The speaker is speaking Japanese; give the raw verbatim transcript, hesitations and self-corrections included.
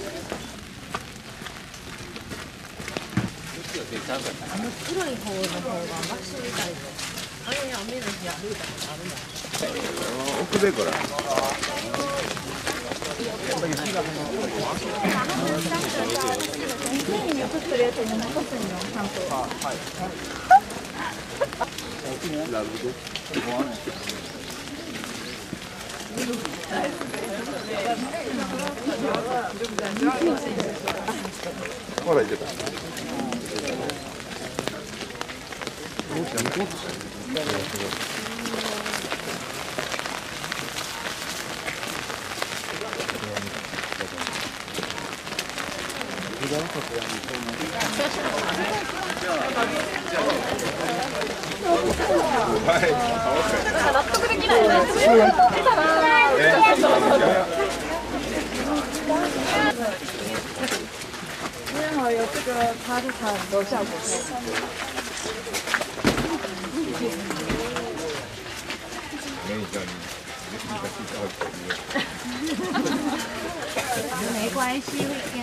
あの黒い方の方がマシみたいで、あれ雨の日歩いたことあるもん。 奥でこれ。 に映ってるやつに残すんよ、ちゃんと。はい。 ほら入れた。 納得できないね。出たな。正好有这个它的它很多效果。 没关系，会变